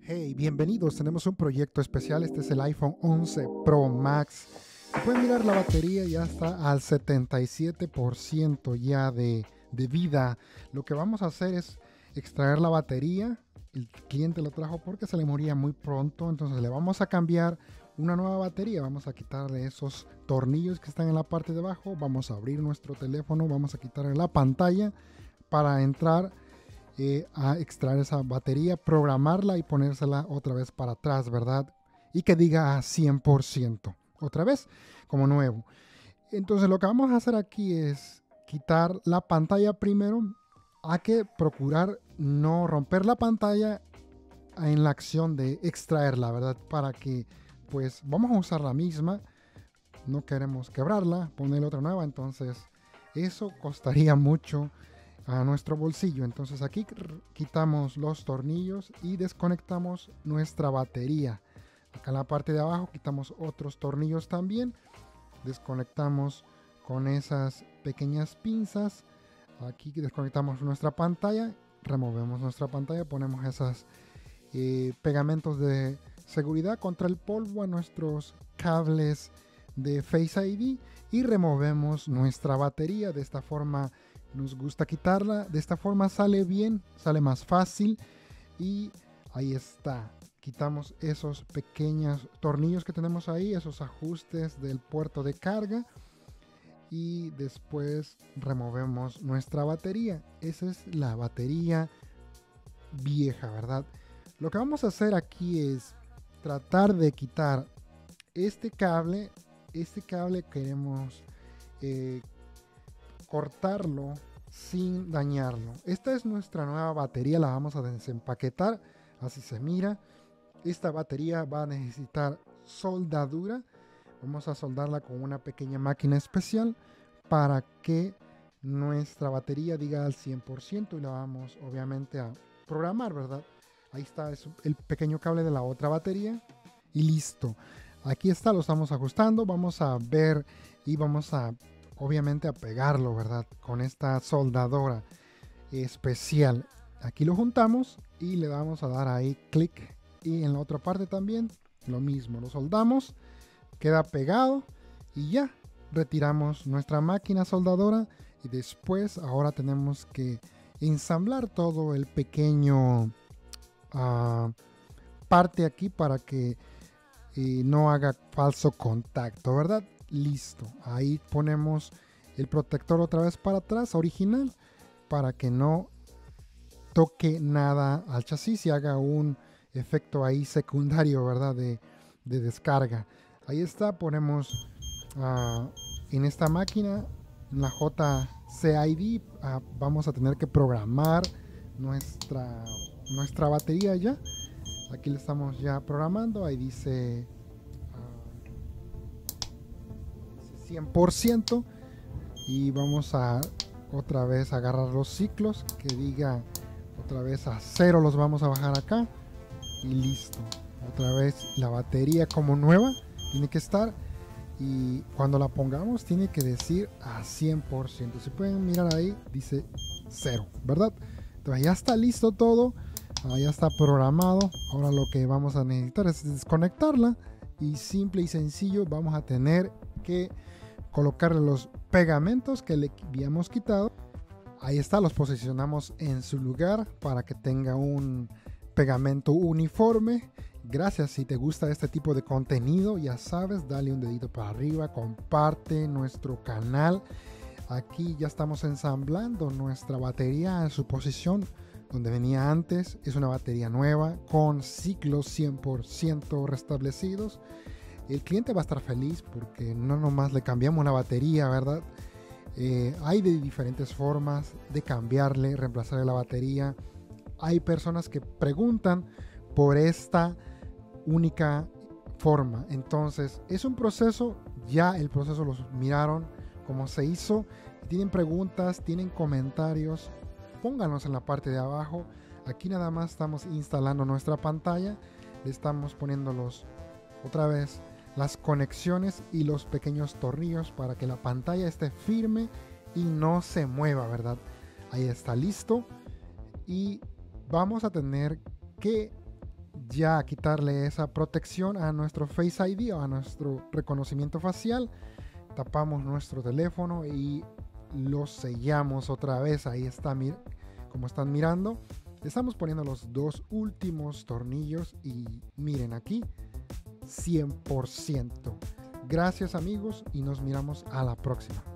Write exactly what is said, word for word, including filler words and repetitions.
Hey, bienvenidos. Tenemos un proyecto especial. Este es el iPhone once Pro Max. Si pueden mirar, la batería ya está al setenta y siete por ciento ya de, de vida. Lo que vamos a hacer es extraer la batería. El cliente lo trajo porque se le moría muy pronto. Entonces le vamos a cambiar una nueva batería. Vamos a quitarle esos tornillos que están en la parte de abajo. Vamos a abrir nuestro teléfono. Vamos a quitarle la pantalla para entrar Eh, a extraer esa batería, programarla y ponérsela otra vez para atrás, ¿verdad? Y que diga a cien por ciento, otra vez, como nuevo. Entonces lo que vamos a hacer aquí es quitar la pantalla primero. Hay que procurar no romper la pantalla en la acción de extraerla, ¿verdad? Para que, pues, vamos a usar la misma. No queremos quebrarla, poner otra nueva, entonces eso costaría mucho a nuestro bolsillo. Entonces aquí quitamos los tornillos y desconectamos nuestra batería. Acá en la parte de abajo quitamos otros tornillos también. Desconectamos con esas pequeñas pinzas. Aquí desconectamos nuestra pantalla. Removemos nuestra pantalla. Ponemos esos eh, pegamentos de seguridad contra el polvo a nuestros cables de Face I D. Y removemos nuestra batería. De esta forma nos gusta quitarla. De esta forma sale bien, sale más fácil. Y ahí está. Quitamos esos pequeños tornillos que tenemos ahí, esos ajustes del puerto de carga. Y después removemos nuestra batería. Esa es la batería vieja, ¿verdad? Lo que vamos a hacer aquí es tratar de quitar este cable. Este cable queremos eh, cortarlo sin dañarlo. Esta es nuestra nueva batería, la vamos a desempaquetar, así se mira. Esta batería va a necesitar soldadura. Vamos a soldarla con una pequeña máquina especial para que nuestra batería diga al cien por ciento y la vamos obviamente a programar, ¿verdad? Ahí está, es el pequeño cable de la otra batería y listo. Aquí está, lo estamos ajustando. Vamos a ver y vamos a obviamente a pegarlo, ¿verdad? Con esta soldadora especial. Aquí lo juntamos y le vamos a dar ahí clic. Y en la otra parte también lo mismo. Lo soldamos, queda pegado y ya retiramos nuestra máquina soldadora. Y después ahora tenemos que ensamblar todo el pequeño uh, parte aquí para que eh, no haga falso contacto, ¿verdad? Listo, ahí ponemos el protector otra vez para atrás, original, para que no toque nada al chasis y haga un efecto ahí secundario, ¿verdad? De, de descarga. Ahí está, ponemos uh, en esta máquina, la J C I D, uh, vamos a tener que programar nuestra, nuestra batería ya. Aquí le estamos ya programando, ahí dice cien por ciento y vamos a otra vez agarrar los ciclos que diga otra vez a cero, los vamos a bajar acá y listo. Otra vez la batería como nueva tiene que estar y cuando la pongamos tiene que decir a cien por ciento. Si pueden mirar ahí dice cero, ¿verdad? Entonces ya está listo todo, ya está programado. Ahora lo que vamos a necesitar es desconectarla y simple y sencillo vamos a tener que colocarle los pegamentos que le habíamos quitado. Ahí está, los posicionamos en su lugar para que tenga un pegamento uniforme. Gracias. Si te gusta este tipo de contenido, ya sabes, dale un dedito para arriba, comparte nuestro canal. Aquí ya estamos ensamblando nuestra batería en su posición donde venía antes. Es una batería nueva con ciclos cien por ciento restablecidos. El cliente va a estar feliz porque no nomás le cambiamos la batería, ¿verdad? Eh, hay de diferentes formas de cambiarle, reemplazarle la batería. Hay personas que preguntan por esta única forma. Entonces, es un proceso, ya el proceso los miraron cómo se hizo. Tienen preguntas, tienen comentarios, pónganlos en la parte de abajo. Aquí nada más estamos instalando nuestra pantalla. Le estamos poniendo los, otra vez, las conexiones y los pequeños tornillos para que la pantalla esté firme y no se mueva, ¿verdad? Ahí está listo y vamos a tener que ya quitarle esa protección a nuestro Face I D o a nuestro reconocimiento facial. Tapamos nuestro teléfono y lo sellamos otra vez. Ahí está, como están mirando. Estamos poniendo los dos últimos tornillos y miren aquí, cien por ciento. Gracias amigos y nos miramos a la próxima.